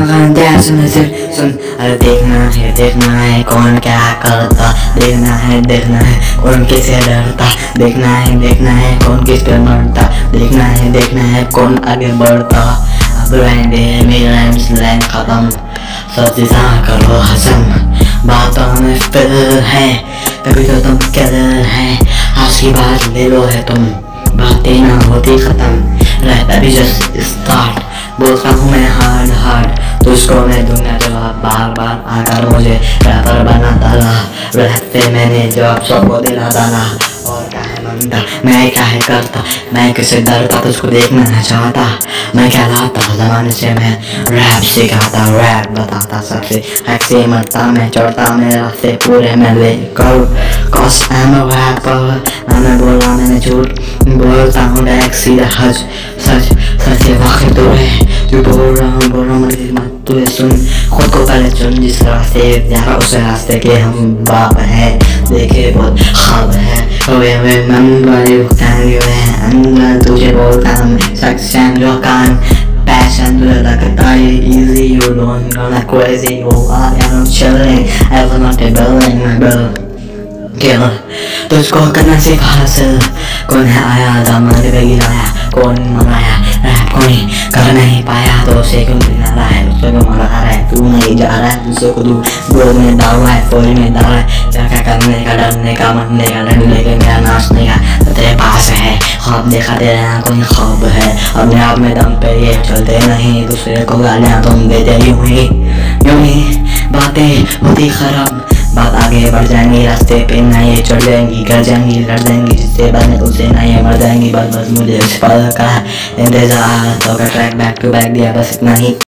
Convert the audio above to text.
सुन, अरे देखना है कौन क्या करता, देखना है कौन किसे डरता, देखना है कौन किस पे मरता, देखना है कौन आगे बढ़ता। अब रहने मेरा स्लैंग खत्म, सब चीज़ें करो हजम, बातों में फिर है कभी तो तुम किल है, आज की बात ले लो है तुम, बातें ना होती खत्म, रहता भी जस्ट स्टार्ट, बोलता हूँ मैं हार्ड, तुझको मैं दूंगा जवाब, बार आकर मुझे रैपर बना डाला, रहते मैंने जवाब सबको दिला डाला, और क्या है बनता, मैं क्या है करता, मैं किसे डरता, तुझको देखना नहीं चाहता, मैं क्या लाता जमाने से मैं रैप सिखाता, रैप बताता, सबसे हैक से मरता, मैं चढ़ता मेरे रास्ते पूरे मैं ले करूँ, cause I'm a rapper, मैंने बोला मैंने झूठ बोलता हूँ डायरेक्ट सीधा सच से वाकिफ तो है, जो बोल रहा हूँ मेरी मत तू सुन, खुद को पहले चुन, जिस रास्ते जा रहा उस रास्ते के हम बाप है, देखे बहुत ख्वाब है, हुए मन वाले अंदर तुझे बोलता हूँ सक्सेस जो काम passion to लगता है easy, you don't go like crazy, you are chilling, ever not a building my brother kill, तुझको करना सिखा हासिल, कौन है आया दामन पे गिराया, कौन मंगाया रैप कोई कर नहीं पाया, तो उसे क्यों गिरा रहा है, उसको क्यों मरा रहा है, तू नहीं जा रहा है, दूसरे को तू गोद में डाल रहा है, फोरी में डाल रहा है, क्या करने का डरने का मरने का रंग लेके मेरा नाचने का तो तेरे पास है, ख्वाब देखा तेरे यहाँ कोई ख्वाब है, अपने आप में दम पे ये चलते नहीं, दूसरे को गालियाँ तुम देते यूं ही बातें होती खराब, बात आगे बढ़ जाएंगी, रास्ते पे ना ये चढ़ जाएंगी, कर जाएंगी लड़ जाएंगी, जिससे बने उसे ना ये मर जाएंगी, बस मुझे इस पल का इंतजार, तो ट्रैक बैक टू बैक दिया बस इतना ही।